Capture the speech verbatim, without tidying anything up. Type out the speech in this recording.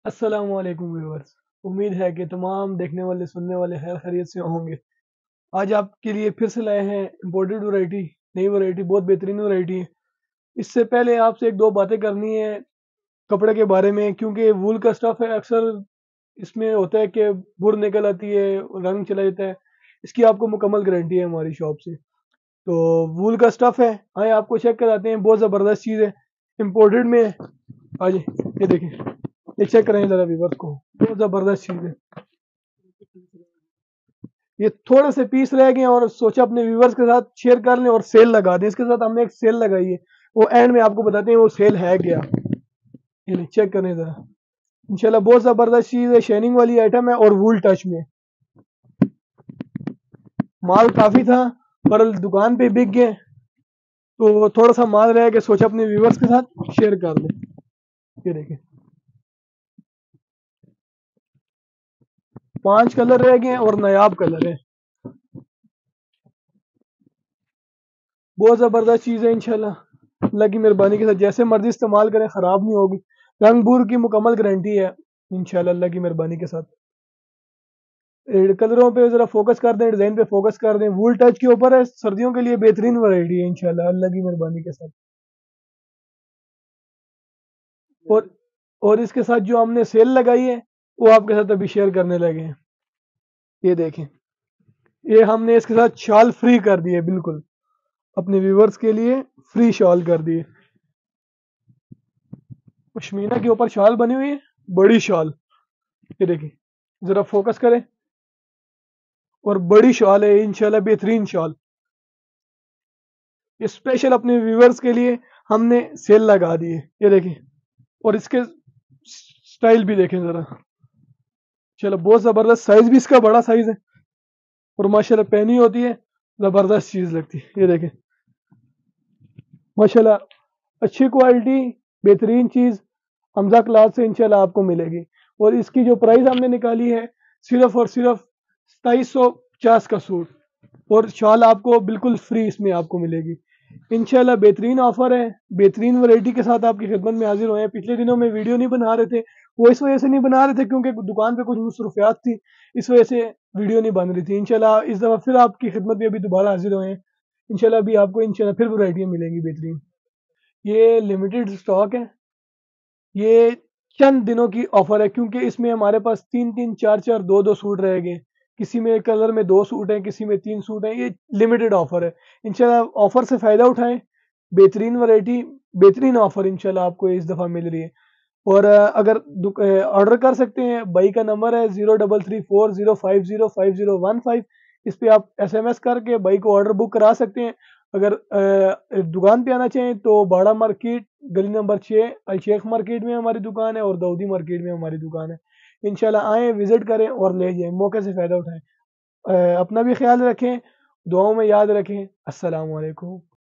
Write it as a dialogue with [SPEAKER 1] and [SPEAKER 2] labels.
[SPEAKER 1] السلام علیکم ویورز، امید ہے کہ تمام دیکھنے والے سننے والے خیر خیریت سے ہوں گے۔ آج آپ کے لیے پھر سے لائے ہیں امپورٹڈ ورائٹی، نئی ورائٹی، بہت بہترین ورائٹی ہے۔ اس سے پہلے آپ سے ایک دو باتیں کرنی ہے کپڑے کے بارے میں، کیونکہ وول کا سٹف ہے، اکثر اس میں ہوتا ہے کہ بر نکل آتی ہے، رنگ چلا جاتا ہے۔ اس کی آپ کو مکمل گارنٹی ہے ہماری شاپ سے۔ تو وول کا سٹف ہے، آئیں آپ کو چیک کراتے ہیں، بہت زبردست چیز ہے، امپورٹڈ میں ہے۔ آجے یہ دیکھیں، یہ چیک کریں ذرا ویورز کو، بہت زبردست چیز ہے۔ یہ تھوڑے سے پیس رہ گئے اور سوچا اپنے ویورز کے ساتھ شیئر کر لیں اور سیل لگا دیں۔ اس کے ساتھ ہم نے ایک سیل لگائی ہے، وہ اینڈ میں آپ کو بتاتے ہیں وہ سیل ہے کیا۔ یہ چیک کریں ذرا، انشاءاللہ بہت زبردست چیز ہے، شائننگ والی آئٹم ہے اور وول ٹچ میں۔ مال کافی تھا پر دکان پہ بک گئے تو تھوڑا سا مال رہ کہ سوچا اپنے ویورز کے ساتھ شیئر کر لیں۔ یہ دیکھیں، پانچ کلر رہ گئے اور نایاب کلر ہے، بہت زبردست چیز ہے۔ انشاءاللہ اللہ کی مہربانی کے ساتھ جیسے مرضی استعمال کریں، خراب نہیں ہوگی، رنگ بور کی مکمل گارنٹی ہے انشاءاللہ اللہ کی مہربانی کے ساتھ۔ کلروں پہ ذرا فوکس کر دیں، ڈیزائن پہ فوکس کر دیں، وول ٹچ کے اوپر ہے، سردیوں کے لیے بہترین ورائٹی ہے انشاءاللہ اللہ کی مہربانی کے ساتھ۔ اور اور اس کے ساتھ جو ہم نے سیل لگائی ہے وہ آپ کے ساتھ ابھی شیئر کرنے لگے ہیں۔ یہ دیکھیں، یہ ہم نے اس کے ساتھ شال فری کر دی ہے، بالکل اپنے ویورز کے لیے فری شال کر دی ہے۔ پشمینہ کے اوپر شال بنی ہوئی ہے، بڑی شال، یہ دیکھیں ذرا فوکس کریں، اور بڑی شال ہے انشاءاللہ، بہترین شال۔ اسپیشل اپنے ویورز کے لیے ہم نے سیل لگا دی ہے، یہ دیکھیں، اور اس کے سٹائل بھی دیکھیں ذرا، چلو بہت زبردست، سائز بھی اس کا بڑا سائز ہے اور ماشاءاللہ پہنی ہوتی ہے زبردست چیز لگتی ہے۔ یہ دیکھیں ماشاءاللہ اچھی کوالٹی، بہترین چیز حمزہ کلاتھ سے انشاءاللہ آپ کو ملے گی۔ اور اس کی جو پرائز ہم نے نکالی ہے صرف اور صرف ستائیس سو پچاس کا سوٹ، اور شال آپ کو بالکل فری اس میں آپ کو ملے گی انشاءاللہ۔ بہترین آفر ہے، بہترین ورائٹی کے ساتھ آپ کی خدمت میں حاضر ہوئے ہیں۔ پچھلے دنوں میں ویڈیو نہیں بنا رہے تھے، وہ اس وجہ سے نہیں بنا رہے تھے کیونکہ دکان پہ کچھ مصروفیات تھی، اس وجہ سے ویڈیو نہیں بن رہی تھی۔ انشاءاللہ اس دفعہ پھر آپ کی خدمت میں ابھی دوبارہ حاضر ہوئے ہیں انشاءاللہ۔ ابھی آپ کو انشاءاللہ پھر ورائٹیاں ملیں گی بہترین۔ یہ لمیٹڈ سٹاک ہے، یہ چند دنوں کی آفر ہے، کیونکہ اس میں ہمارے پاس تین تین چار چار دو دو سوٹ رہ گئے، کسی میں کلر میں دو سوٹ ہیں، کسی میں تین سوٹ ہیں، یہ لمیٹڈ آفر ہے انشاءاللہ۔ آفر سے فائدہ اٹھائیں، بہترین ورائٹی، بہترین آفر انشاءاللہ آپ کو اس دفعہ مل رہی ہے۔ اور اگر آرڈر کر سکتے ہیں، بائی کا نمبر ہے zero double three four zero five zero five zero one five, اس پہ آپ ایس ایم ایس کر کے بائی کو آرڈر بک کرا سکتے ہیں۔ اگر دکان پہ آنا چاہیں تو باڑہ مارکیٹ گلی نمبر چھ الشیخ مارکیٹ میں ہماری دکان ہے، اور داؤدی مارکیٹ میں ہماری دکان ہے۔ انشاءاللہ آئیں، وزٹ کریں اور لے جائیں، موقع سے فائدہ اٹھائیں۔ اپنا بھی خیال رکھیں، دعاؤں میں یاد رکھیں۔ السلام علیکم۔